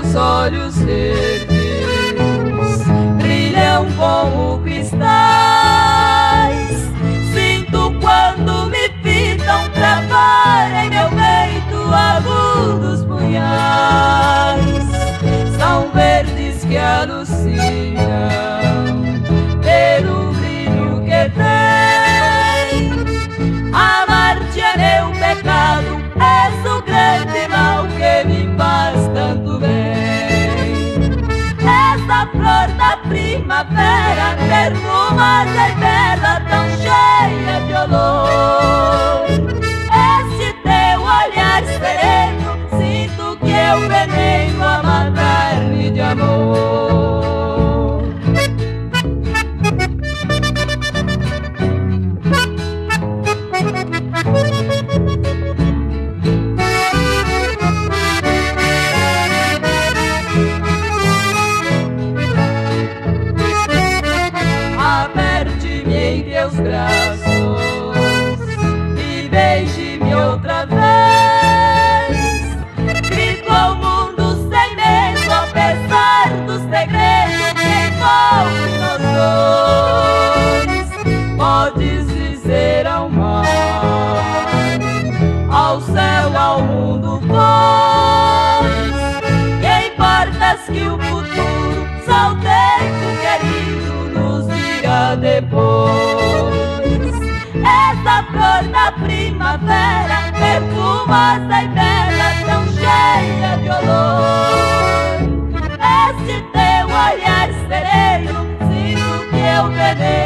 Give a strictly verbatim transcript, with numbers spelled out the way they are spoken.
teus olhos verdes brilham como cristais. Sinto quando me fitam travar em meu peito agudos punhais. São verdes que alucinam pelo brilho que tem. Amar-te é meu pecado, és o grande mal que me faz tanto bem. Essa flor da primavera, perfumada e bela, tão cheia de olor. Este teu olhar sereno, sinto que eu veneno a matar-me de amor. Aperte-me em teus braços e beije-me outra vez. Grito ao mundo sem medo, apesar dos segredos que envolvem nós dois. Podes dizer ao mar, ao céu, ao mundo, pois que importas que o futuro, só o tempo querido nos dirá depois. Essa flor da primavera, perfumada e bela, tão cheia de olor. Este teu olhar sereno, sinto que eu veneno